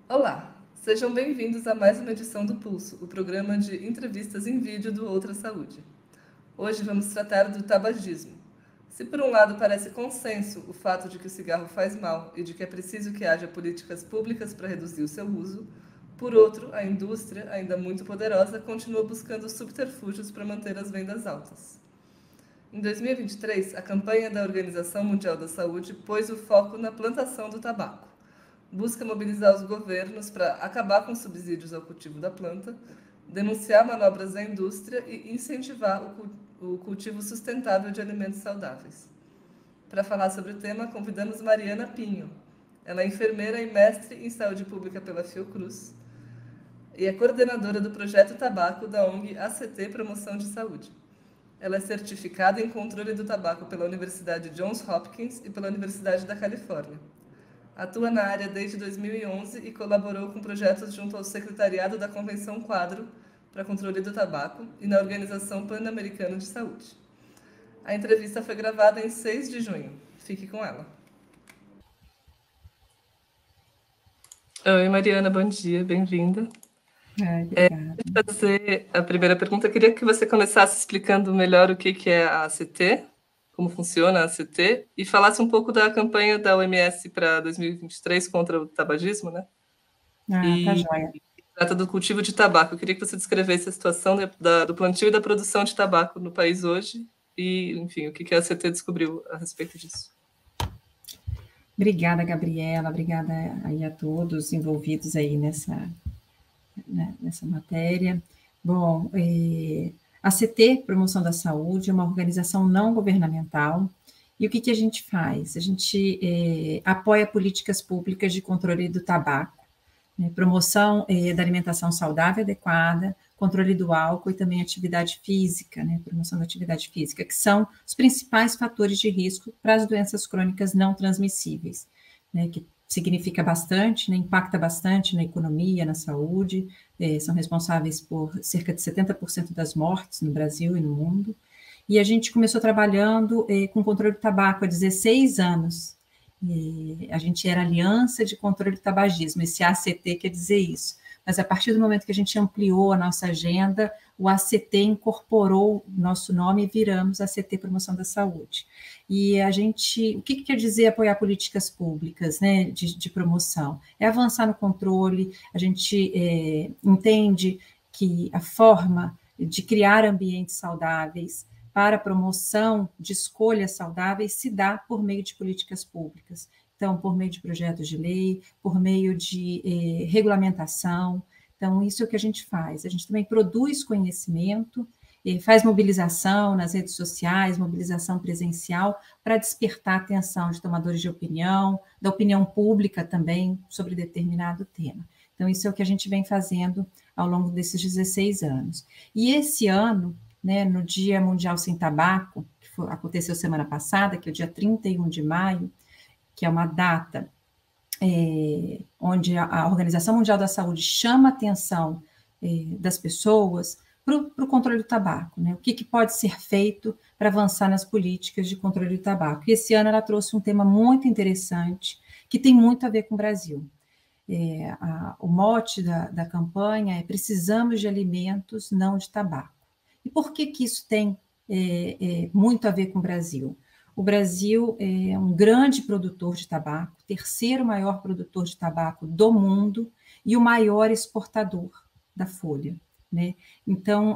Olá, sejam bem-vindos a mais uma edição do Pulso, o programa de entrevistas em vídeo do Outra Saúde. Hoje vamos tratar do tabagismo. Se por um lado parece consenso o fato de que o cigarro faz mal e de que é preciso que haja políticas públicas para reduzir o seu uso, por outro, a indústria, ainda muito poderosa, continua buscando subterfúgios para manter as vendas altas. Em 2023, a campanha da Organização Mundial da Saúde pôs o foco na plantação do tabaco. Busca mobilizar os governos para acabar com subsídios ao cultivo da planta, denunciar manobras da indústria e incentivar o cultivo sustentável de alimentos saudáveis. Para falar sobre o tema, convidamos Mariana Pinho. Ela é enfermeira e mestre em saúde pública pela Fiocruz e é coordenadora do projeto Tabaco da ONG ACT Promoção de Saúde. Ela é certificada em controle do tabaco pela Universidade Johns Hopkins e pela Universidade da Califórnia. Atua na área desde 2011 e colaborou com projetos junto ao Secretariado da Convenção Quadro para Controle do Tabaco e na Organização Pan-Americana de Saúde. A entrevista foi gravada em 6 de junho. Fique com ela. Oi, Mariana, bom dia, bem-vinda. Obrigada. Para fazer a primeira pergunta, eu queria que você começasse explicando melhor o que é a ACT, como funciona a ACT, e falasse um pouco da campanha da OMS para 2023 contra o tabagismo, né? Tá joia. Trata do cultivo de tabaco. Eu queria que você descrevesse a situação do plantio e da produção de tabaco no país hoje e, enfim, o que a ACT descobriu a respeito disso. Obrigada, Gabriela. Obrigada aí a todos envolvidos aí nessa matéria. Bom, a ACT, Promoção da Saúde, é uma organização não governamental. E o que a gente faz? A gente apoia políticas públicas de controle do tabaco, né, promoção da alimentação saudável e adequada, controle do álcool e também atividade física, né, promoção da atividade física, que são os principais fatores de risco para as doenças crônicas não transmissíveis, né, que significa bastante, né, impacta bastante na economia, na saúde, são responsáveis por cerca de 70% das mortes no Brasil e no mundo. E a gente começou trabalhando com controle do tabaco há 16 anos. A gente era Aliança de Controle do Tabagismo, esse ACT quer dizer isso. Mas a partir do momento que a gente ampliou a nossa agenda, o ACT incorporou o nosso nome e viramos ACT Promoção da Saúde. E a gente, o que quer dizer apoiar políticas públicas, né, de promoção? É avançar no controle, a gente entende que a forma de criar ambientes saudáveis para a promoção de escolhas saudáveis se dá por meio de políticas públicas. Então, por meio de projetos de lei, por meio de regulamentação. Então, isso é o que a gente faz. A gente também produz conhecimento, faz mobilização nas redes sociais, mobilização presencial, para despertar a atenção de tomadores de opinião, da opinião pública também, sobre determinado tema. Então, isso é o que a gente vem fazendo ao longo desses 16 anos. E esse ano, né, no Dia Mundial Sem Tabaco, que aconteceu semana passada, que é o dia 31 de maio, que é uma data onde a Organização Mundial da Saúde chama a atenção das pessoas para o controle do tabaco, né? O que pode ser feito para avançar nas políticas de controle do tabaco. E esse ano ela trouxe um tema muito interessante, que tem muito a ver com o Brasil. O mote da campanha é precisamos de alimentos, não de tabaco. E por que isso tem muito a ver com o Brasil? O Brasil é um grande produtor de tabaco, terceiro maior produtor de tabaco do mundo e o maior exportador da folha, né? Então,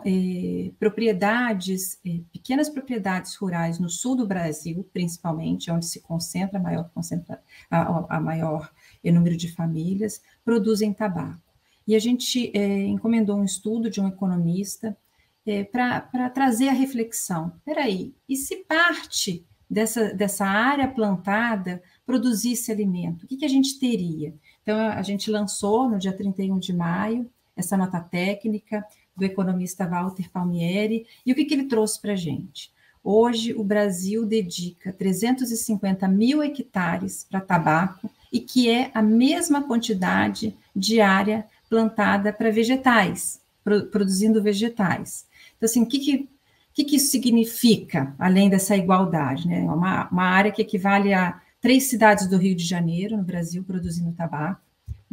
pequenas propriedades rurais no sul do Brasil, principalmente, onde se concentra a maior número de famílias, produzem tabaco. E a gente encomendou um estudo de um economista para trazer a reflexão. Espera, e se parte dessa área plantada produzisse alimento, o que a gente teria? Então, a gente lançou no dia 31 de maio essa nota técnica do economista Walter Palmieri, e o que ele trouxe para a gente? Hoje, o Brasil dedica 350 mil hectares para tabaco, e que é a mesma quantidade de área plantada para vegetais, produzindo vegetais. Então, assim, o que isso significa, além dessa igualdade, né? Uma área que equivale a 3 cidades do Rio de Janeiro, no Brasil, produzindo tabaco,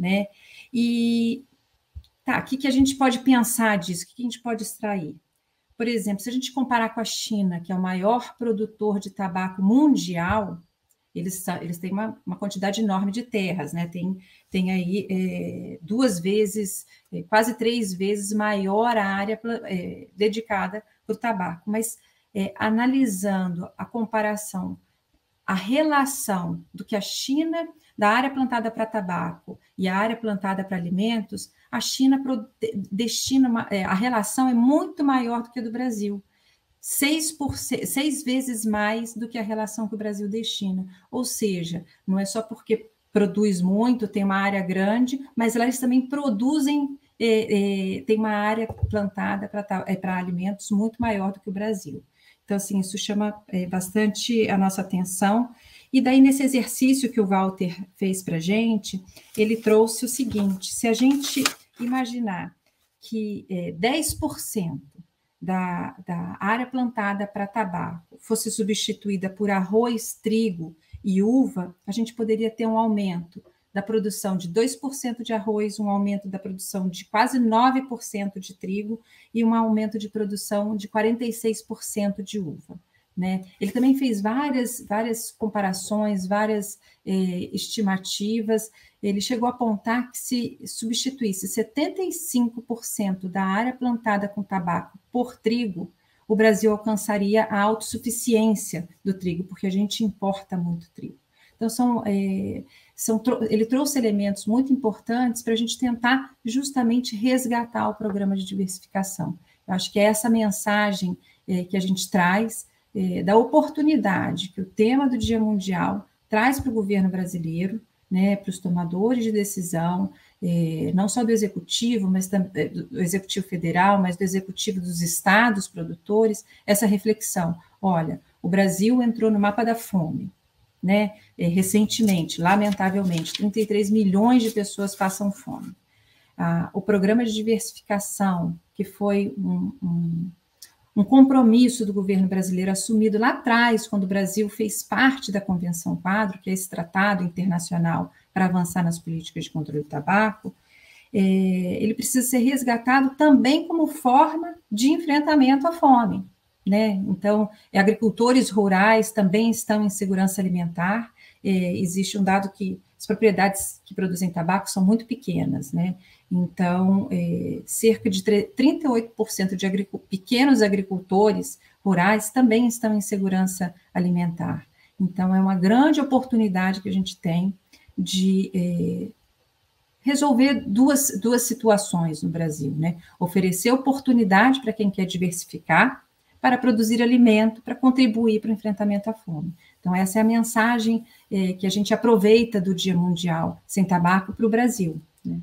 né? E tá, o que a gente pode pensar disso? O que a gente pode extrair? Por exemplo, se a gente comparar com a China, que é o maior produtor de tabaco mundial, eles têm uma quantidade enorme de terras, né? Tem aí 2 vezes, quase 3 vezes maior a área dedicada para o tabaco. Mas analisando a comparação, a relação do que a China, da área plantada para tabaco e a área plantada para alimentos, a China destina, a relação é muito maior do que a do Brasil. 6 vezes mais do que a relação que o Brasil destina. Ou seja, não é só porque produz muito, tem uma área grande, mas eles também produzem, tem uma área plantada para alimentos muito maior do que o Brasil. Então, assim, isso chama bastante a nossa atenção. E daí, nesse exercício que o Walter fez para a gente, ele trouxe o seguinte: se a gente imaginar que 10% da área plantada para tabaco fosse substituída por arroz, trigo e uva, a gente poderia ter um aumento da produção de 2% de arroz, um aumento da produção de quase 9% de trigo e um aumento de produção de 46% de uva. Né? Ele também fez várias comparações, várias estimativas. Ele chegou a apontar que se substituísse 75% da área plantada com tabaco por trigo, o Brasil alcançaria a autossuficiência do trigo, porque a gente importa muito trigo. Então, ele trouxe elementos muito importantes para a gente tentar justamente resgatar o programa de diversificação. Eu acho que é essa mensagem que a gente traz, da oportunidade que o tema do Dia Mundial traz para o governo brasileiro, né, para os tomadores de decisão, não só do executivo, mas do executivo federal, mas do executivo dos estados produtores, essa reflexão. Olha, o Brasil entrou no mapa da fome, né, recentemente, lamentavelmente, 33 milhões de pessoas passam fome. O programa de diversificação, que foi um compromisso do governo brasileiro assumido lá atrás, quando o Brasil fez parte da Convenção Quadro, que é esse tratado internacional para avançar nas políticas de controle do tabaco, ele precisa ser resgatado também como forma de enfrentamento à fome. Né? Então, agricultores rurais também estão em segurança alimentar. Existe um dado que as propriedades que produzem tabaco são muito pequenas, né? Então, cerca de 38% de pequenos agricultores rurais também estão em segurança alimentar. Então, é uma grande oportunidade que a gente tem de resolver duas situações no Brasil, né? Oferecer oportunidade para quem quer diversificar, para produzir alimento, para contribuir para o enfrentamento à fome. Então, essa é a mensagem que a gente aproveita do Dia Mundial Sem Tabaco para o Brasil. Né?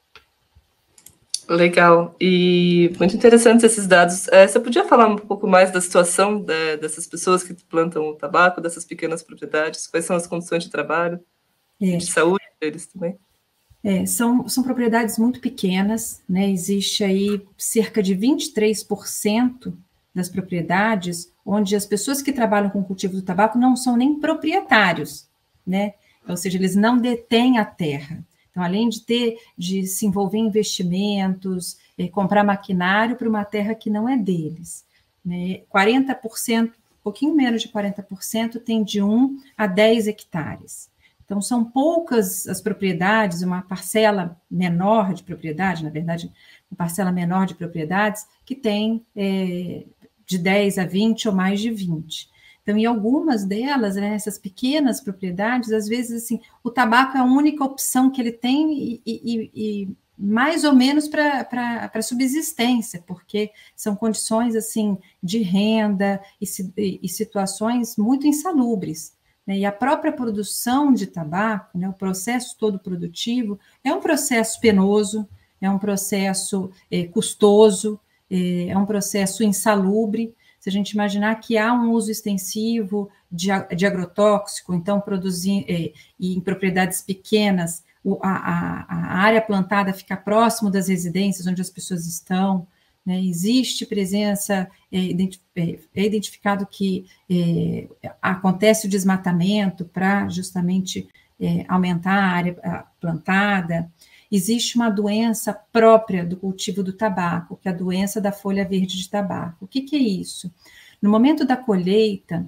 Legal. E muito interessantes esses dados. Você podia falar um pouco mais da situação dessas pessoas que plantam o tabaco, dessas pequenas propriedades? Quais são as condições de trabalho, de saúde deles também? São propriedades muito pequenas, né? Existe aí cerca de 23% das propriedades onde as pessoas que trabalham com o cultivo do tabaco não são nem proprietários, né? Ou seja, eles não detêm a terra. Então, além de se envolver em investimentos, comprar maquinário para uma terra que não é deles, né? 40%, um pouquinho menos de 40%, tem de 1 a 10 hectares. Então, são poucas as propriedades, uma parcela menor de propriedade, na verdade, uma parcela menor de propriedades, que tem de 10 a 20 ou mais de 20. Então, em algumas delas, né, essas pequenas propriedades, às vezes, assim, o tabaco é a única opção que ele tem e mais ou menos para subsistência, porque são condições, assim, de renda e situações muito insalubres. Né? E a própria produção de tabaco, né, o processo todo produtivo, é um processo penoso, é um processo custoso, é um processo insalubre. Se a gente imaginar que há um uso extensivo de agrotóxico, então produzir em propriedades pequenas, a área plantada fica próximo das residências onde as pessoas estão, né? Existe presença, é identificado que acontece o desmatamento para justamente aumentar a área plantada. existe uma doença própria do cultivo do tabaco, que é a doença da folha verde de tabaco. O que é isso? No momento da colheita,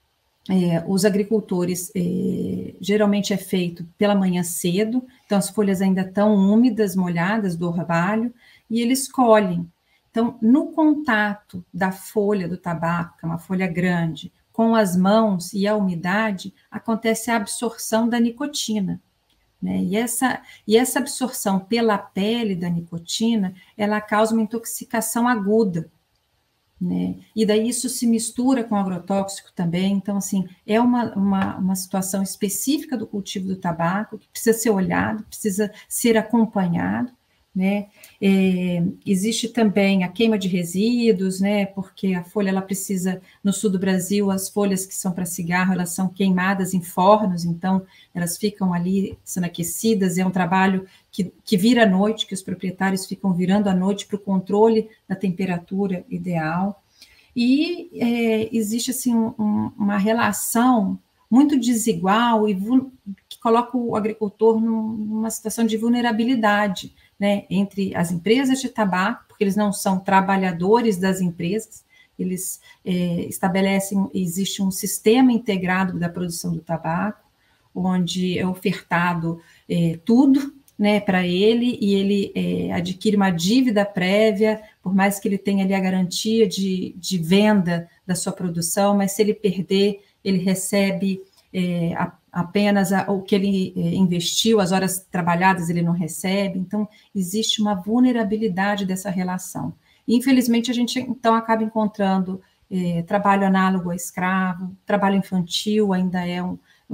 os agricultores, geralmente é feito pela manhã cedo, então as folhas ainda estão úmidas, molhadas do orvalho, e eles colhem. Então, no contato da folha do tabaco, que é uma folha grande, com as mãos e a umidade, acontece a absorção da nicotina, né? E essa absorção pela pele da nicotina, ela causa uma intoxicação aguda, né? E daí isso se mistura com agrotóxico também. Então, assim, é uma situação específica do cultivo do tabaco que precisa ser olhado, precisa ser acompanhado, né? Existe também a queima de resíduos, né? Porque a folha, ela precisa, no sul do Brasil, as folhas que são para cigarro, elas são queimadas em fornos, então elas ficam ali sendo aquecidas, é um trabalho que vira à noite, que os proprietários ficam virando à noite para o controle da temperatura ideal. E existe, assim, uma relação muito desigual e que coloca o agricultor numa situação de vulnerabilidade, né, entre as empresas de tabaco, porque eles não são trabalhadores das empresas, eles estabelecem, existe um sistema integrado da produção do tabaco, onde é ofertado tudo, né, para ele, e ele adquire uma dívida prévia, por mais que ele tenha ali a garantia de venda da sua produção, mas se ele perder, ele recebe apenas o que ele investiu, as horas trabalhadas ele não recebe, então existe uma vulnerabilidade dessa relação. E, infelizmente, a gente, então, acaba encontrando trabalho análogo a escravo, trabalho infantil ainda é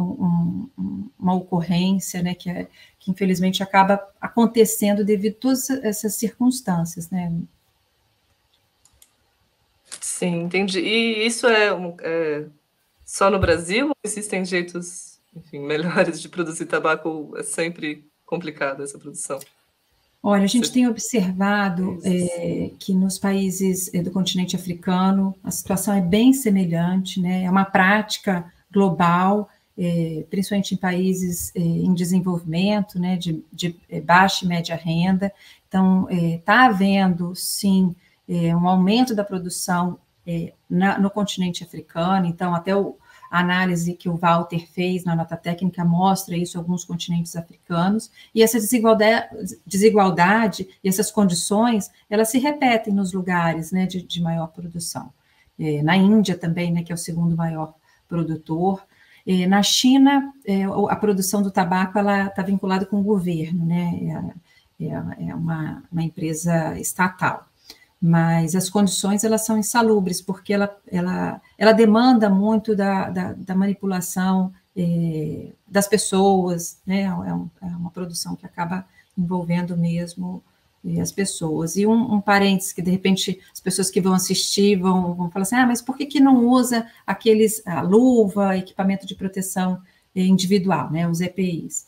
uma ocorrência, né, que infelizmente acaba acontecendo devido a todas essas circunstâncias, né? Sim, entendi. E isso é só no Brasil ou existem jeitos, enfim, melhores de produzir tabaco? É sempre complicada essa produção? Olha, a gente tem observado que nos países do continente africano a situação é bem semelhante, né? É uma prática global, principalmente em países em desenvolvimento, né? De baixa e média renda. Então, está havendo, sim, um aumento da produção no continente africano. Então, até a análise que o Walter fez na nota técnica mostra isso em alguns continentes africanos, e essa desigualdade e essas condições, elas se repetem nos lugares, né, de maior produção. Na Índia também, né, que é o segundo maior produtor. Na China, a produção do tabaco está vinculada com o governo, né, é uma empresa estatal. Mas as condições, elas são insalubres, porque ela demanda muito da manipulação das pessoas, né? É uma produção que acaba envolvendo mesmo as pessoas. E um parênteses, que de repente as pessoas que vão assistir vão falar assim, mas por que não usa a luva, equipamento de proteção individual, né? Os EPIs.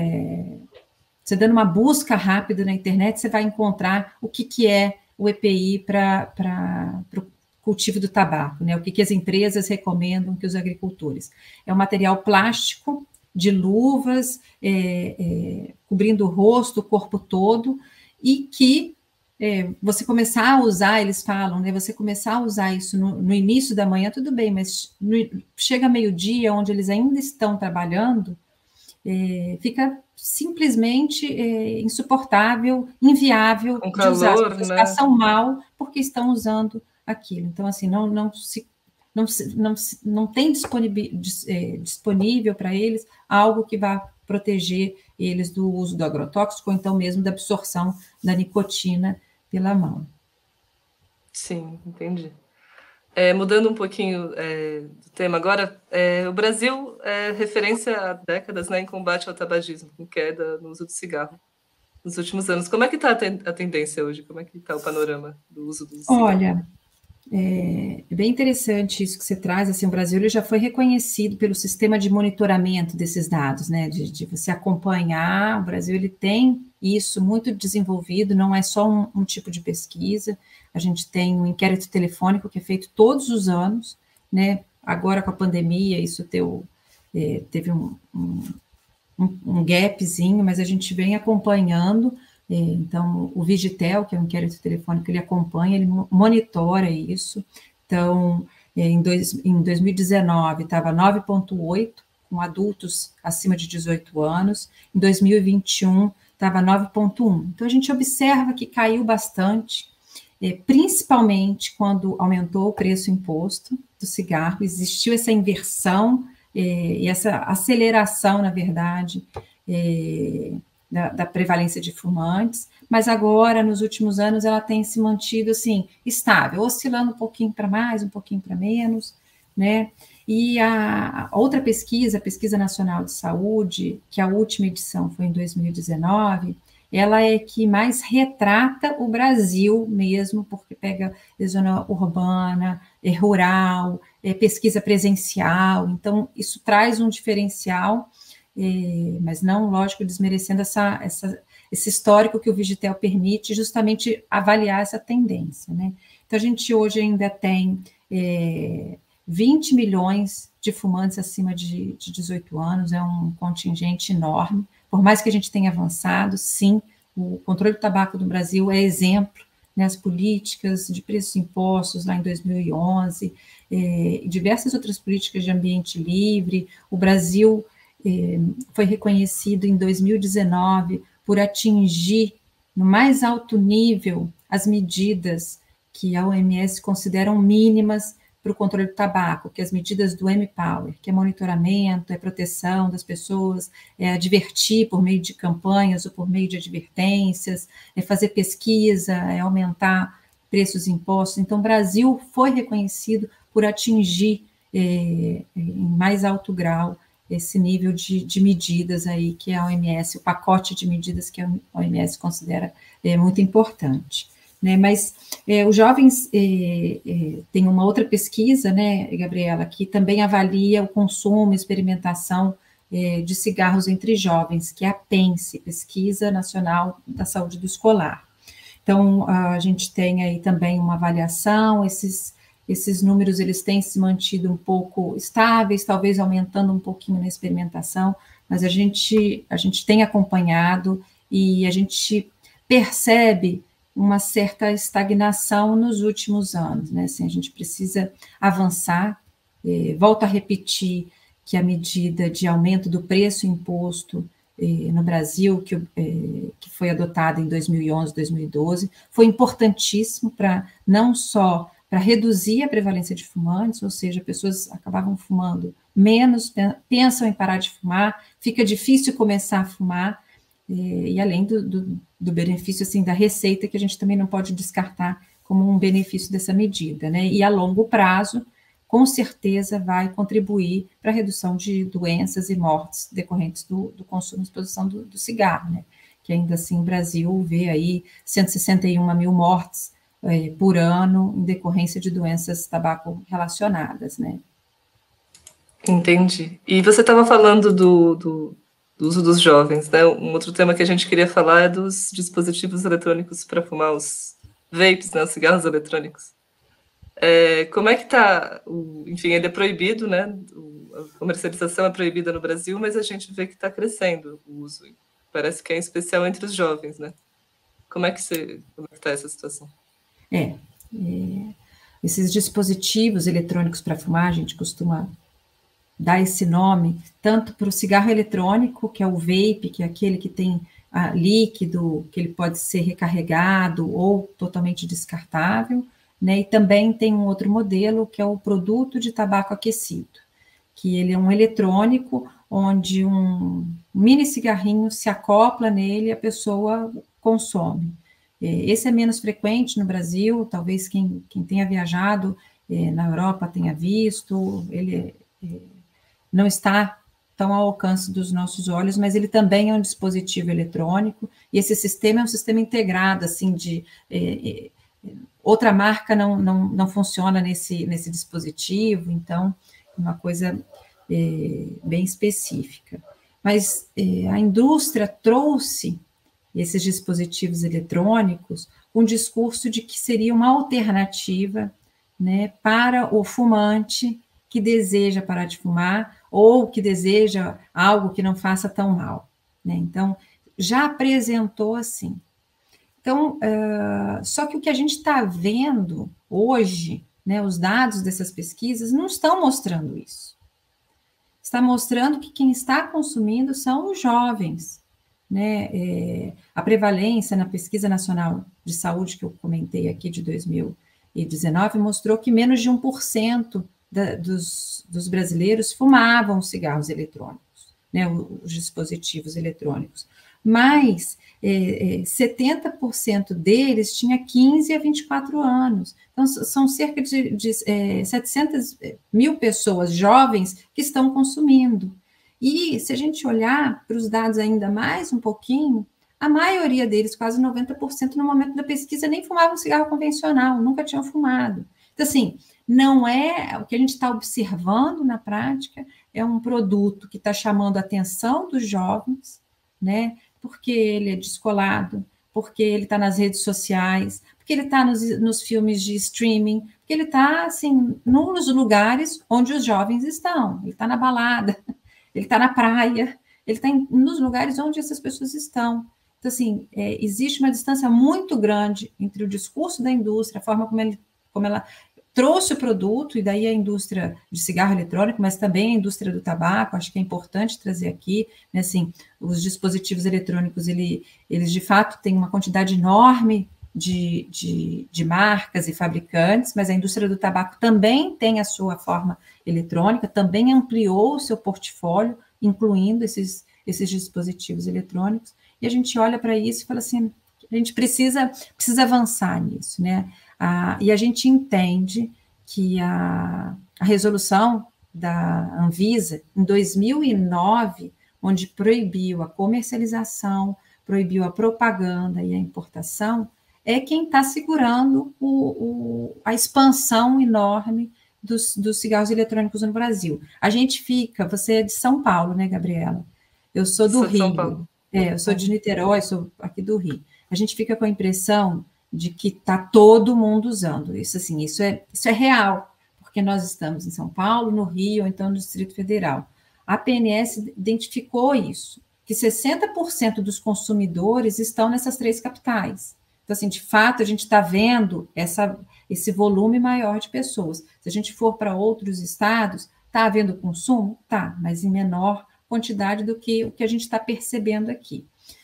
Você dando uma busca rápida na internet, você vai encontrar o que é o EPI para o cultivo do tabaco, né? O que as empresas recomendam que os agricultores. É um material plástico de luvas, cobrindo o rosto, o corpo todo, e que você começar a usar, eles falam, né? Você começar a usar isso no início da manhã, tudo bem, mas chega meio-dia, onde eles ainda estão trabalhando, fica simplesmente insuportável, inviável Com de usar. As calor, pessoas né? passam mal porque estão usando aquilo. Então, assim, não tem disponível para eles algo que vá proteger eles do uso do agrotóxico, ou então mesmo da absorção da nicotina pela mão. Sim, entendi. Mudando um pouquinho do tema agora, o Brasil é referência há décadas, né, em combate ao tabagismo, com queda no uso do cigarro nos últimos anos. Como é que está a tendência hoje? Como é que está o panorama do uso do cigarro? Olha, é bem interessante isso que você traz. Assim, o Brasil ele já foi reconhecido pelo sistema de monitoramento desses dados, né? De você acompanhar. O Brasil ele tem isso muito desenvolvido, não é só um tipo de pesquisa. A gente tem um inquérito telefônico que é feito todos os anos, né? Agora com a pandemia, isso teve um gapzinho, mas a gente vem acompanhando. Então, o Vigitel, que é um inquérito telefônico, ele acompanha, ele monitora isso. Então, em 2019, estava 9,8, com adultos acima de 18 anos. Em 2021, estava 9,1. Então, a gente observa que caiu bastante, principalmente quando aumentou o preço imposto do cigarro, existiu essa inversão e essa aceleração, na verdade, da prevalência de fumantes, mas agora, nos últimos anos, ela tem se mantido, assim, estável, oscilando um pouquinho para mais, um pouquinho para menos, né? E a outra pesquisa, a Pesquisa Nacional de Saúde, que a última edição foi em 2019, ela é que mais retrata o Brasil mesmo, porque pega zona urbana, rural, pesquisa presencial, então isso traz um diferencial, mas não, lógico, desmerecendo esse histórico que o Vigitel permite justamente avaliar essa tendência, né? Então, a gente hoje ainda tem 20 milhões de fumantes acima de 18 anos, é um contingente enorme. Por mais que a gente tenha avançado, sim, o controle do tabaco do Brasil é exemplo, né, as políticas de preços e impostos lá em 2011, diversas outras políticas de ambiente livre. O Brasil foi reconhecido em 2019 por atingir no mais alto nível as medidas que a OMS consideram mínimas para o controle do tabaco, que é as medidas do M-Power, que é monitoramento, é proteção das pessoas, é advertir por meio de campanhas ou por meio de advertências, é fazer pesquisa, é aumentar preços e impostos. Então, o Brasil foi reconhecido por atingir em mais alto grau esse nível de medidas aí que a OMS, o pacote de medidas que a OMS considera muito importante. Né, mas os jovens tem uma outra pesquisa, né, Gabriela, que também avalia o consumo e experimentação de cigarros entre jovens, que é a PENSE, Pesquisa Nacional da Saúde do Escolar. Então, a gente tem aí também uma avaliação, esses números eles têm se mantido um pouco estáveis, talvez aumentando um pouquinho na experimentação, mas a gente tem acompanhado e a gente percebe uma certa estagnação nos últimos anos, né? Assim, a gente precisa avançar. Volto a repetir que a medida de aumento do preço imposto no Brasil, que foi adotada em 2011, 2012, foi importantíssimo para não só para reduzir a prevalência de fumantes, ou seja, pessoas acabavam fumando menos, pensam em parar de fumar, fica difícil começar a fumar, e além do benefício, assim, da receita, que a gente também não pode descartar como um benefício dessa medida, né? E a longo prazo, com certeza vai contribuir para a redução de doenças e mortes decorrentes do consumo e exposição do cigarro, né? Que ainda assim o Brasil vê aí 161 mil mortes por ano em decorrência de doenças tabaco relacionadas, né? Entendi. E você estava falando do uso dos jovens, né? Um outro tema que a gente queria falar é dos dispositivos eletrônicos para fumar, os vapes, né? Os cigarros eletrônicos. Como é que está? Enfim, ele é proibido, né? A comercialização é proibida no Brasil, mas a gente vê que está crescendo o uso. Parece que é em especial entre os jovens, né? Como é que está essa situação? Esses dispositivos eletrônicos para fumar, a gente costuma dar esse nome tanto para o cigarro eletrônico, que é o vape, que é aquele que tem líquido, que ele pode ser recarregado ou totalmente descartável, né? E também tem um outro modelo, que é o produto de tabaco aquecido, que ele é um eletrônico, onde um mini cigarrinho se acopla nele e a pessoa consome. Esse é menos frequente no Brasil, talvez quem tenha viajado na Europa tenha visto, ele não está tão ao alcance dos nossos olhos, mas ele também é um dispositivo eletrônico, e esse sistema é um sistema integrado, assim, outra marca não funciona nesse dispositivo, então, uma coisa bem específica. Mas a indústria trouxe esses dispositivos eletrônicos com um discurso de que seria uma alternativa, né, para o fumante que deseja parar de fumar ou que deseja algo que não faça tão mal, né? Então, já apresentou assim. Então, só que o que a gente está vendo hoje, né, os dados dessas pesquisas não estão mostrando isso. Está mostrando que quem está consumindo são os jovens, né? A prevalência na Pesquisa Nacional de Saúde, que eu comentei aqui, de 2019, mostrou que menos de 1% dos brasileiros fumavam cigarros eletrônicos, né, os dispositivos eletrônicos. Mas 70% deles tinha 15 a 24 anos. Então, são cerca de 700 mil pessoas jovens que estão consumindo. E se a gente olhar para os dados ainda mais um pouquinho, a maioria deles, quase 90%, no momento da pesquisa, nem fumavam cigarro convencional, nunca tinham fumado. Então, assim, não é o que a gente está observando na prática, é um produto que está chamando a atenção dos jovens, né? Porque ele é descolado, porque ele está nas redes sociais, porque ele está nos filmes de streaming, porque ele está, assim, nos lugares onde os jovens estão. Ele está na balada, ele está na praia, ele está nos lugares onde essas pessoas estão. Então, assim, existe uma distância muito grande entre o discurso da indústria, a forma como ela trouxe o produto, e daí a indústria de cigarro eletrônico, mas também a indústria do tabaco, acho que é importante trazer aqui, né, assim, os dispositivos eletrônicos, eles de fato têm uma quantidade enorme de marcas e fabricantes, mas a indústria do tabaco também tem a sua forma eletrônica, também ampliou o seu portfólio, incluindo esses dispositivos eletrônicos, e a gente olha para isso e fala assim, a gente precisa avançar nisso, né? E a gente entende que a resolução da Anvisa, em 2009, onde proibiu a comercialização, proibiu a propaganda e a importação, é quem está segurando a expansão enorme dos cigarros eletrônicos no Brasil. A gente você é de São Paulo, né, Gabriela? Eu sou do Rio. São Paulo. Eu sou de Niterói, sou aqui do Rio. A gente fica com a impressão de que está todo mundo usando. Isso, assim, isso é real, porque nós estamos em São Paulo, no Rio, ou então no Distrito Federal. A PNS identificou isso, que 60% dos consumidores estão nessas 3 capitais. Então, assim, de fato, a gente está vendo esse volume maior de pessoas. Se a gente for para outros estados, está havendo consumo? Tá, mas em menor quantidade do que o que a gente está percebendo aqui.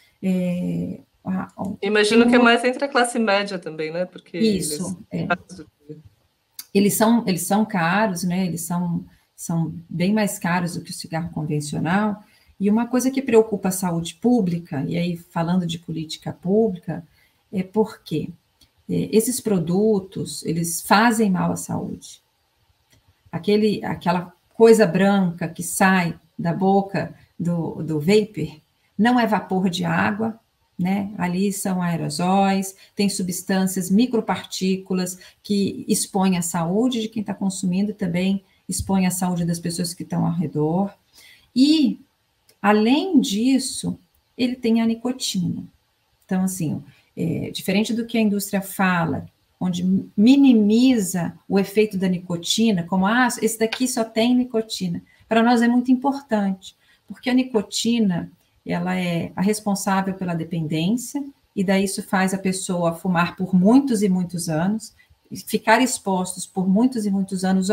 Imagino que é mais entre a classe média também, né? Porque isso, eles são caros, né? Eles são bem mais caros do que o cigarro convencional. E uma coisa que preocupa a saúde pública, e aí falando de política pública, é porque esses produtos, eles fazem mal à saúde. Aquela coisa branca que sai da boca do vapor não é vapor de água, né? Ali são aerosóis, tem substâncias, micropartículas que expõem a saúde de quem está consumindo e também expõem a saúde das pessoas que estão ao redor. E, além disso, ele tem a nicotina. Então, assim, diferente do que a indústria fala, onde minimiza o efeito da nicotina, como, esse daqui só tem nicotina. Para nós é muito importante, porque a nicotina, ela é a responsável pela dependência, e daí isso faz a pessoa fumar por muitos e muitos anos, ficar expostos por muitos e muitos anos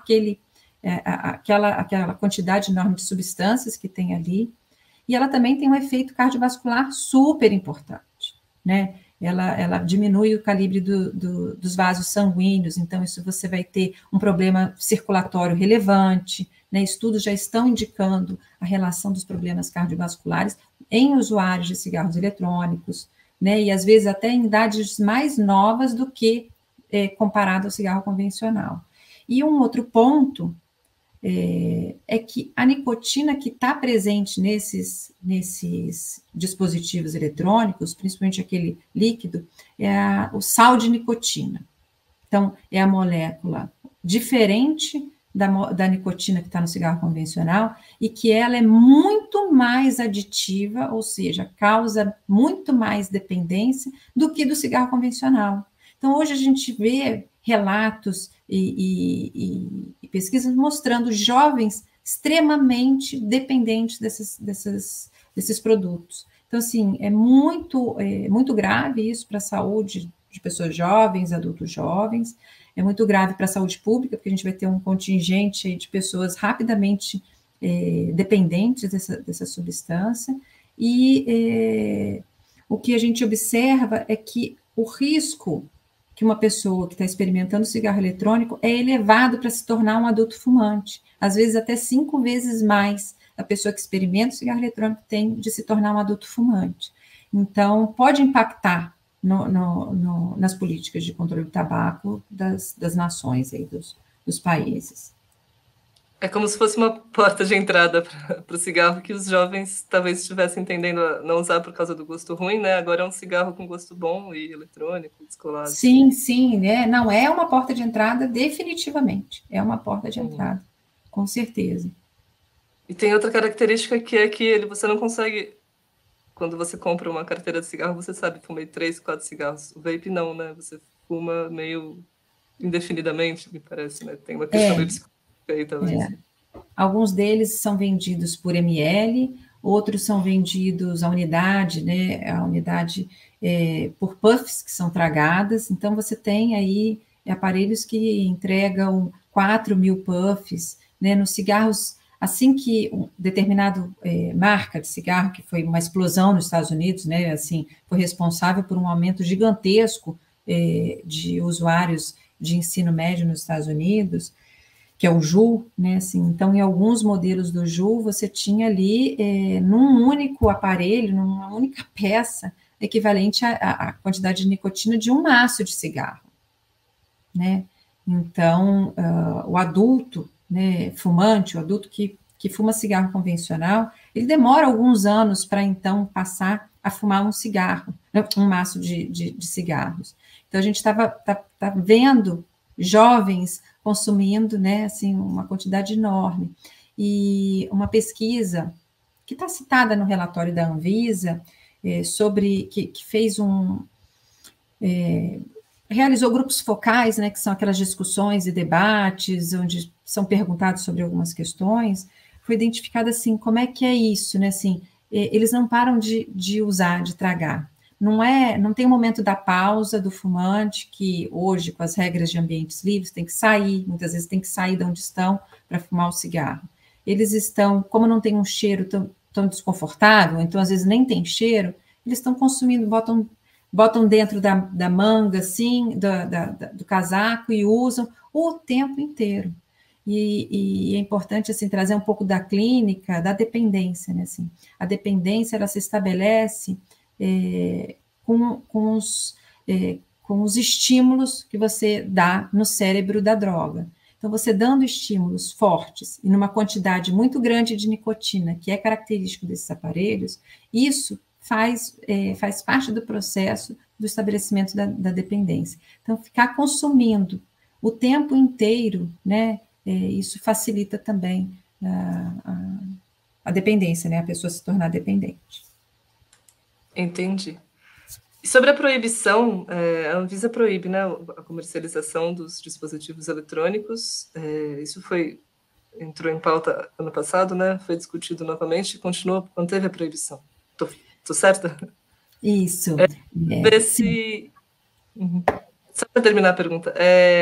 àquela quantidade enorme de substâncias que tem ali, e ela também tem um efeito cardiovascular super importante, né? Ela diminui o calibre dos vasos sanguíneos, então isso você vai ter um problema circulatório relevante, né? Estudos já estão indicando a relação dos problemas cardiovasculares em usuários de cigarros eletrônicos, né? E às vezes até em idades mais novas do que comparado ao cigarro convencional. E um outro ponto é que a nicotina que está presente nesses dispositivos eletrônicos, principalmente aquele líquido, é o sal de nicotina. Então, é a molécula diferente da nicotina que está no cigarro convencional e que ela é muito mais aditiva, ou seja, causa muito mais dependência do que do cigarro convencional. Então, hoje a gente vê relatos e pesquisas mostrando jovens extremamente dependentes desses produtos. Então, assim, é muito grave isso para a saúde de pessoas jovens, adultos jovens, é muito grave para a saúde pública, porque a gente vai ter um contingente de pessoas rapidamente dependentes dessa substância, e o que a gente observa é que o risco que uma pessoa que está experimentando cigarro eletrônico é elevado para se tornar um adulto fumante, às vezes até 5 vezes mais a pessoa que experimenta o cigarro eletrônico tem de se tornar um adulto fumante. Então, pode impactar nas políticas de controle do tabaco das nações, aí, dos países. É como se fosse uma porta de entrada para o cigarro que os jovens talvez estivessem tendendo a não usar por causa do gosto ruim, né? Agora é um cigarro com gosto bom e eletrônico, descolado. Sim, né? Não é uma porta de entrada, definitivamente. É uma porta de entrada, com certeza. E tem outra característica que é que você não consegue, quando você compra uma carteira de cigarro, você sabe, fumei 3, 4 cigarros. O vape não, né? Você fuma meio indefinidamente, me parece, né? Tem uma questão meio psicológica aí, talvez. Alguns deles são vendidos por ml, outros são vendidos à unidade, né? A unidade por puffs, que são tragadas. Então, você tem aí aparelhos que entregam 4.000 puffs, né? Nos cigarros, assim que um determinado marca de cigarro, que foi uma explosão nos Estados Unidos, né? Assim, foi responsável por um aumento gigantesco de usuários de ensino médio nos Estados Unidos, que é o JUL, né? Assim, então, em alguns modelos do JUL, você tinha ali, num único aparelho, numa única peça, equivalente à quantidade de nicotina de um maço de cigarro, né? Então, o adulto, né, fumante, o adulto que fuma cigarro convencional, ele demora alguns anos para, então, passar a fumar um cigarro, um maço de cigarros. Então, a gente tá vendo jovens consumindo, né, assim, uma quantidade enorme. E uma pesquisa que está citada no relatório da Anvisa, que fez realizou grupos focais, né, que são aquelas discussões e debates, onde são perguntados sobre algumas questões, foi identificado assim, como é que é isso, né, assim, eles não param de usar, de tragar. Não tem o momento da pausa do fumante, que hoje, com as regras de ambientes livres, tem que sair, muitas vezes tem que sair de onde estão para fumar o cigarro. Eles estão, como não tem um cheiro tão desconfortável, então às vezes nem tem cheiro, eles estão consumindo, botam dentro da manga, assim, do casaco e usam o tempo inteiro. E é importante, assim, trazer um pouco da clínica, da dependência, né, assim. A dependência, ela se estabelece com os estímulos que você dá no cérebro da droga. Então, você dando estímulos fortes e numa quantidade muito grande de nicotina, que é característico desses aparelhos, isso faz parte do processo do estabelecimento da dependência. Então, ficar consumindo o tempo inteiro, né, isso facilita também a dependência, né, a pessoa se tornar dependente. Entendi. E sobre a proibição, a Anvisa proíbe, né, a comercialização dos dispositivos eletrônicos. Isso entrou em pauta ano passado, né? Foi discutido novamente e manteve a proibição. Tô certa? Isso. Só para terminar a pergunta,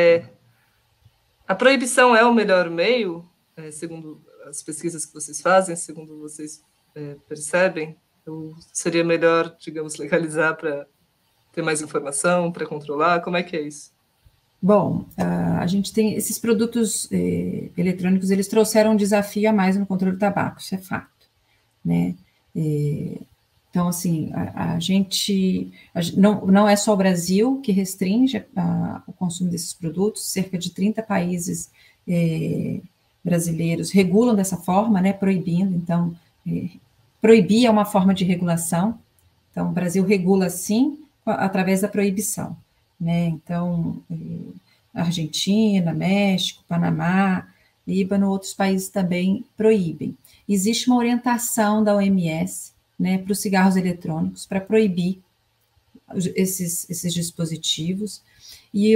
a proibição é o melhor meio, segundo as pesquisas que vocês fazem, segundo vocês percebem? Ou seria melhor, digamos, legalizar para ter mais informação, para controlar? Como é que é isso? Bom, a gente tem esses produtos eletrônicos, eles trouxeram um desafio a mais no controle do tabaco, isso é fato, né? Então, assim, a gente não é só o Brasil que restringe o consumo desses produtos, cerca de 30 países brasileiros regulam dessa forma, né, proibindo. Então, proibir é uma forma de regulação. Então, o Brasil regula, sim, através da proibição, né? Então, Argentina, México, Panamá, Líbano, outros países também proíbem. Existe uma orientação da OMS, né, para os cigarros eletrônicos, para proibir esses dispositivos, e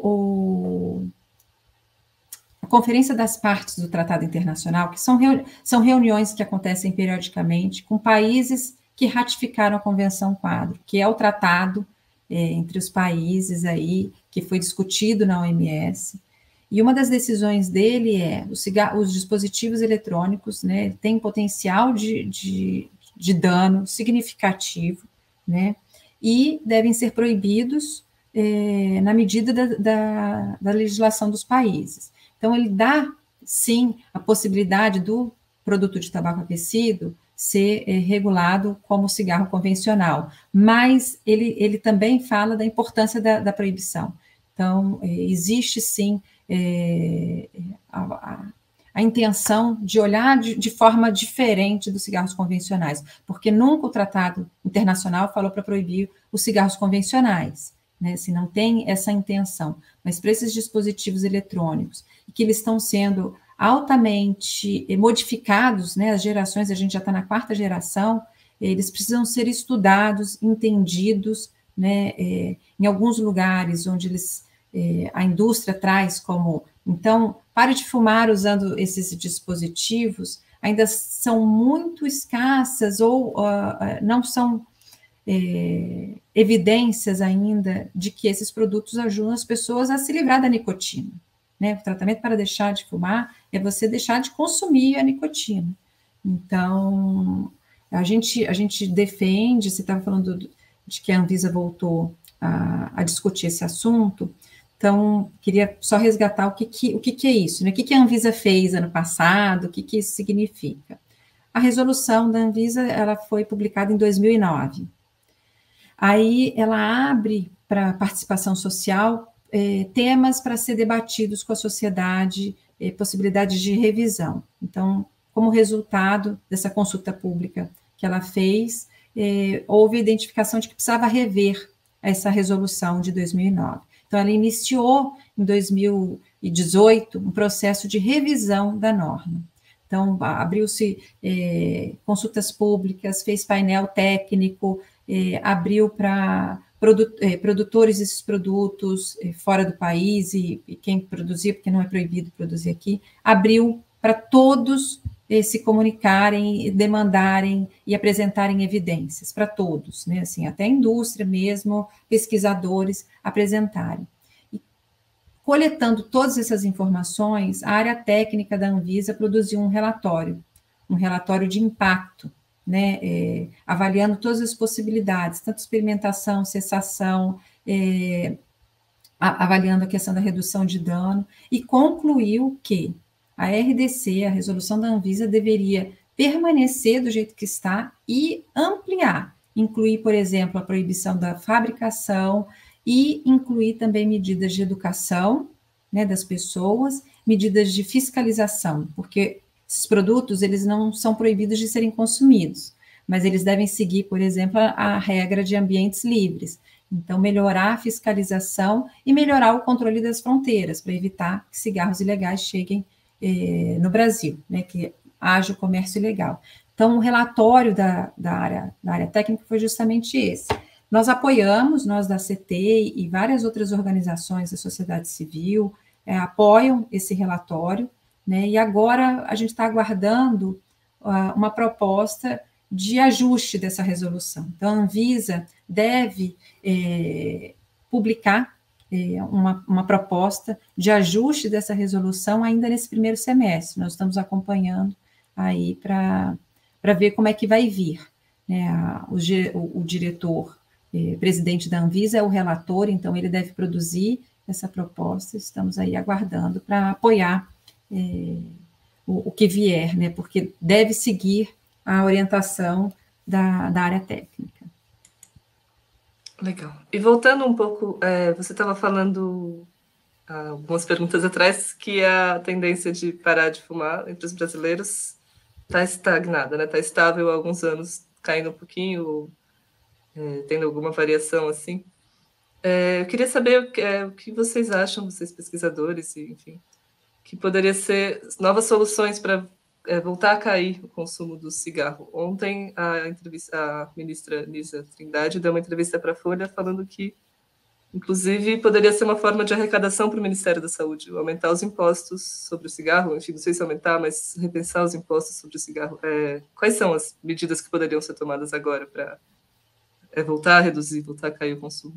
a Conferência das Partes do Tratado Internacional, que são reuniões que acontecem periodicamente com países que ratificaram a Convenção Quadro, que é o tratado entre os países aí, que foi discutido na OMS, e uma das decisões dele é os dispositivos eletrônicos, né, têm potencial de dano significativo, né, e devem ser proibidos na medida da legislação dos países. Então, ele dá, sim, a possibilidade do produto de tabaco aquecido ser regulado como cigarro convencional, mas ele também fala da importância da proibição. Então, existe, sim, a intenção de olhar de forma diferente dos cigarros convencionais, porque nunca o Tratado Internacional falou para proibir os cigarros convencionais, né, se não tem essa intenção, mas para esses dispositivos eletrônicos, que eles estão sendo altamente modificados, né, as gerações, a gente já está na 4ª geração, eles precisam ser estudados, entendidos, né, em alguns lugares onde a indústria traz como, então, pare de fumar usando esses dispositivos, ainda são muito escassas ou não são evidências ainda de que esses produtos ajudam as pessoas a se livrar da nicotina. Né? O tratamento para deixar de fumar é você deixar de consumir a nicotina. Então, a gente defende, você estava falando de que a Anvisa voltou a discutir esse assunto, então, queria só resgatar o que é isso, né? O que a Anvisa fez ano passado, o que isso significa. A resolução da Anvisa, ela foi publicada em 2009. Aí, ela abre para participação social temas para ser debatidos com a sociedade, possibilidades de revisão. Então, como resultado dessa consulta pública que ela fez, houve a identificação de que precisava rever essa resolução de 2009. Então, ela iniciou, em 2018, um processo de revisão da norma. Então, abriu-se consultas públicas, fez painel técnico, abriu para produtores desses produtos fora do país e quem produzia, porque não é proibido produzir aqui, abriu para todos se comunicarem, demandarem e apresentarem evidências, para todos, né? Assim, até a indústria mesmo, pesquisadores apresentarem. E, coletando todas essas informações, a área técnica da Anvisa produziu um relatório de impacto, né, avaliando todas as possibilidades, tanto experimentação, cessação, avaliando a questão da redução de dano, e concluiu que a RDC, a resolução da Anvisa, deveria permanecer do jeito que está e ampliar, incluir, por exemplo, a proibição da fabricação e incluir também medidas de educação, né, das pessoas, medidas de fiscalização, porque esses produtos, eles não são proibidos de serem consumidos, mas eles devem seguir, por exemplo, a regra de ambientes livres. Então, melhorar a fiscalização e melhorar o controle das fronteiras, para evitar que cigarros ilegais cheguem no Brasil, né, que haja o comércio ilegal. Então, o relatório da área técnica foi justamente esse. Nós apoiamos, nós da CT e várias outras organizações da sociedade civil apoiam esse relatório, né, e agora a gente está aguardando uma proposta de ajuste dessa resolução. Então, a Anvisa deve publicar uma proposta de ajuste dessa resolução ainda nesse primeiro semestre. Nós estamos acompanhando aí para ver como é que vai vir. Né? O diretor, presidente da Anvisa é o relator, então ele deve produzir essa proposta, estamos aí aguardando para apoiar o que vier, né? Porque deve seguir a orientação da área técnica. Legal. E voltando um pouco, você estava falando algumas perguntas atrás que a tendência de parar de fumar entre os brasileiros está estagnada, né? Está estável há alguns anos, caindo um pouquinho, tendo alguma variação assim. Eu queria saber o que vocês acham, vocês pesquisadores, e, enfim, que poderia ser novas soluções para voltar a cair o consumo do cigarro. Ontem, a ministra Nízia Trindade deu uma entrevista para a Folha falando que, inclusive, poderia ser uma forma de arrecadação para o Ministério da Saúde, aumentar os impostos sobre o cigarro, enfim, não sei se aumentar, mas repensar os impostos sobre o cigarro. Quais são as medidas que poderiam ser tomadas agora para voltar a reduzir, voltar a cair o consumo?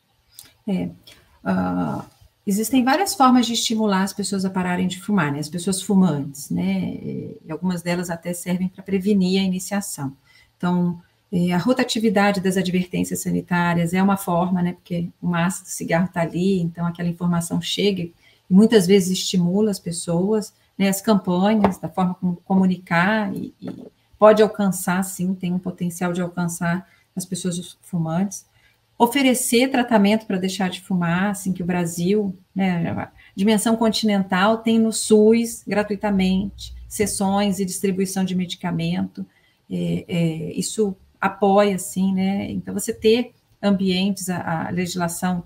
Existem várias formas de estimular as pessoas a pararem de fumar, né? As pessoas fumantes, né? E algumas delas até servem para prevenir a iniciação. Então, a rotatividade das advertências sanitárias é uma forma, né? Porque o maço do cigarro está ali, então aquela informação chega e muitas vezes estimula as pessoas, né? As campanhas, da forma como comunicar e pode alcançar, sim, tem um potencial de alcançar as pessoas fumantes. Oferecer tratamento para deixar de fumar, assim que o Brasil, né, a dimensão continental, tem no SUS, gratuitamente, sessões e distribuição de medicamento, isso apoia, assim, né, então você ter ambientes, a legislação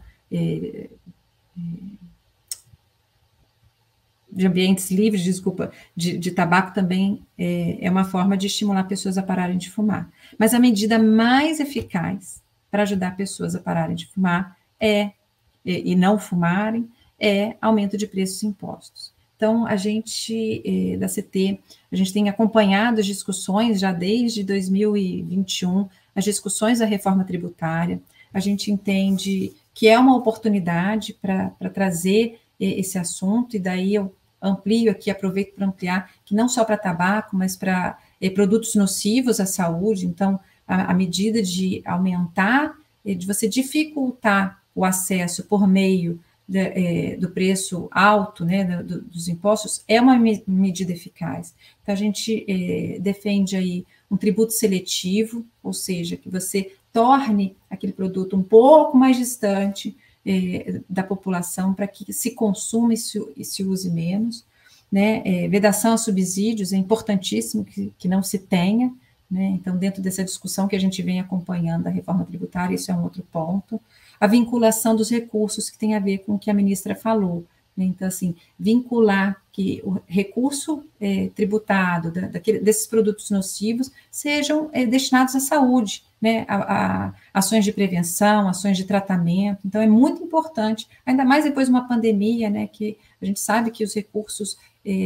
de ambientes livres, de tabaco também é uma forma de estimular pessoas a pararem de fumar. Mas a medida mais eficaz para ajudar pessoas a pararem de fumar e não fumarem, aumento de preços e impostos. Então, a gente, da CT, a gente tem acompanhado as discussões já desde 2021, as discussões da reforma tributária, a gente entende que é uma oportunidade para trazer esse assunto, e daí eu amplio aqui, aproveito para ampliar, que não só para tabaco, mas para produtos nocivos à saúde. Então, a medida de aumentar, de você dificultar o acesso por meio do preço alto, né, dos impostos, é uma medida eficaz. Então, a gente defende aí um tributo seletivo, ou seja, que você torne aquele produto um pouco mais distante da população para que se consuma e se use menos, né? Vedação a subsídios é importantíssimo que não se tenha, né? Então, dentro dessa discussão que a gente vem acompanhando da reforma tributária, isso é um outro ponto. A vinculação dos recursos, que tem a ver com o que a ministra falou, né? Então, assim, vincular que o recurso tributado desses produtos nocivos sejam destinados à saúde, né? A ações de prevenção, ações de tratamento. Então, é muito importante, ainda mais depois de uma pandemia, né? Que a gente sabe que os recursos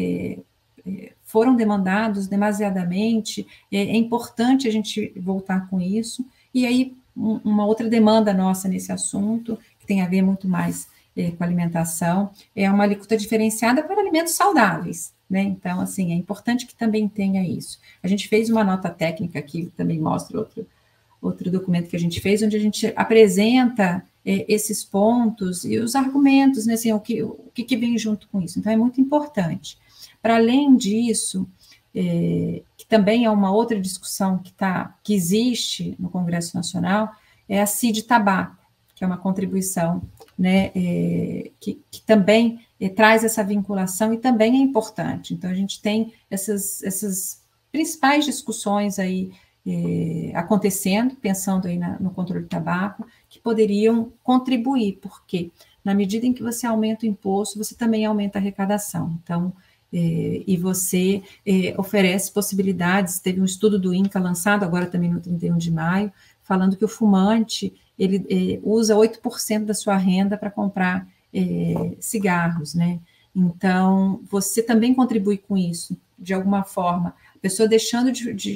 foram demandados demasiadamente, é importante a gente voltar com isso. E aí, uma outra demanda nossa nesse assunto, que tem a ver muito mais com alimentação, é uma alíquota diferenciada para alimentos saudáveis, né? Então, assim, é importante que também tenha isso. A gente fez uma nota técnica aqui, também mostra outro documento que a gente fez, onde a gente apresenta esses pontos e os argumentos, né, assim, o que vem junto com isso. Então, é muito importante. Para além disso, que também é uma outra discussão que existe no Congresso Nacional, é a CID Tabaco, que é uma contribuição, né, que também traz essa vinculação e também é importante. Então, a gente tem essas principais discussões aí acontecendo, pensando aí no controle do tabaco, que poderiam contribuir, porque na medida em que você aumenta o imposto, você também aumenta a arrecadação. Então, e você oferece possibilidades. Teve um estudo do INCA lançado agora também no 31 de maio, falando que o fumante ele usa 8% da sua renda para comprar cigarros, né? Então, você também contribui com isso, de alguma forma. A pessoa deixando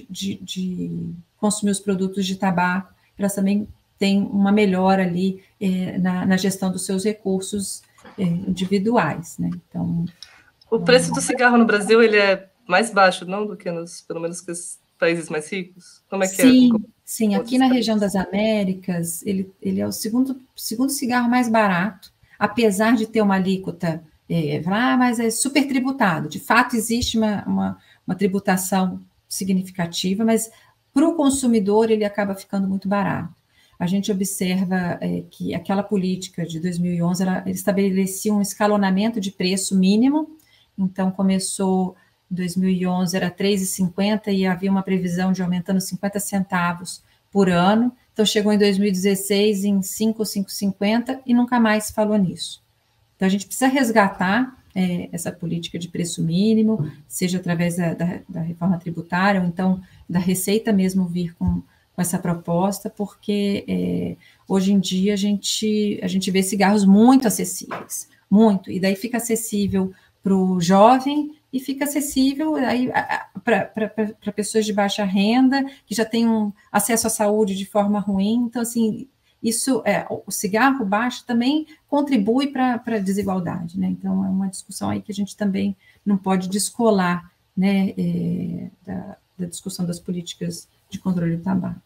de consumir os produtos de tabaco, elas também têm uma melhora ali na gestão dos seus recursos individuais, né? Então, o preço do cigarro no Brasil, ele é mais baixo, não, do que pelo menos que os países mais ricos? Como é que Sim, aqui na região das Américas, ele é o segundo cigarro mais barato, apesar de ter uma alíquota, mas é super tributado. De fato, existe uma tributação significativa, mas para o consumidor ele acaba ficando muito barato. A gente observa que aquela política de 2011, ele estabelecia um escalonamento de preço mínimo. Então, começou em 2011, era R$ 3,50 e havia uma previsão de aumentando 50 centavos por ano. Então, chegou em 2016 em 5,50 e nunca mais se falou nisso. Então, a gente precisa resgatar essa política de preço mínimo, seja através da reforma tributária, ou então da Receita mesmo vir com essa proposta, porque hoje em dia a gente vê cigarros muito acessíveis, muito, e daí fica acessível para o jovem e fica acessível para pessoas de baixa renda, que já têm acesso à saúde de forma ruim. Então, assim, o cigarro baixo também contribui para a desigualdade, né? Então, é uma discussão aí que a gente também não pode descolar, né, da discussão das políticas de controle do tabaco.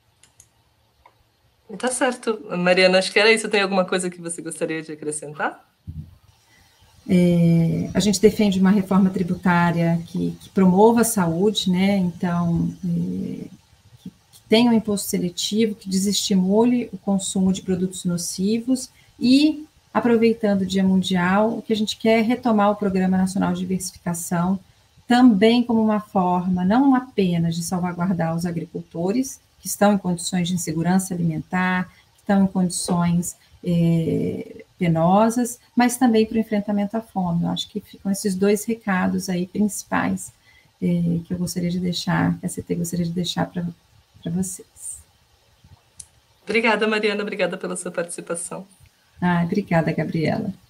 Tá certo. Mariana, acho que era isso. Tem alguma coisa que você gostaria de acrescentar? A gente defende uma reforma tributária que promova a saúde, né? Então, que tenha um imposto seletivo, que desestimule o consumo de produtos nocivos e, aproveitando o Dia Mundial, o que a gente quer é retomar o Programa Nacional de Diversificação, também como uma forma, não apenas de salvaguardar os agricultores, que estão em condições de insegurança alimentar, que estão em condições penosas, mas também para o enfrentamento à fome. Eu acho que ficam esses dois recados aí principais que eu gostaria de deixar, que a CT gostaria de deixar para vocês. Obrigada, Mariana. Obrigada pela sua participação. Obrigada, Gabriela.